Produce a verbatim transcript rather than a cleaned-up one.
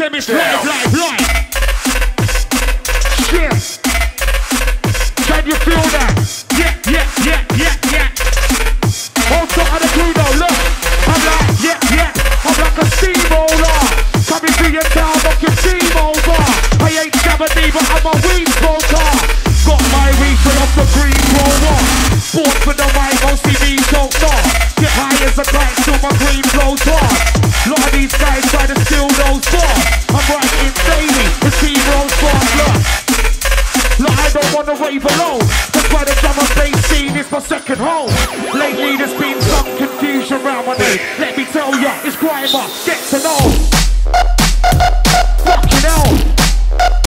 them it's live, live, live. Shit. Can you feel that? Yeah, yeah, yeah, yeah, yeah. Also on the crew though, look. I'm like, yeah, yeah. I'm like a steamroller. Coming through your town, knocking steam over. I ain't Gabardine, but I'm a weed smoker. Got my refill off the green roller. Bought for the mic, don't see me so far. Get high as a kite till my green flows hard. Lot of these guys try to steal those bars. I'm writing daily, the team rolls fast, look. Look, I don't wanna rave alone. That's why the drum and bass scene is my second home. Lately there's been some confusion around my name. Let me tell ya, it's Grimer, get to know.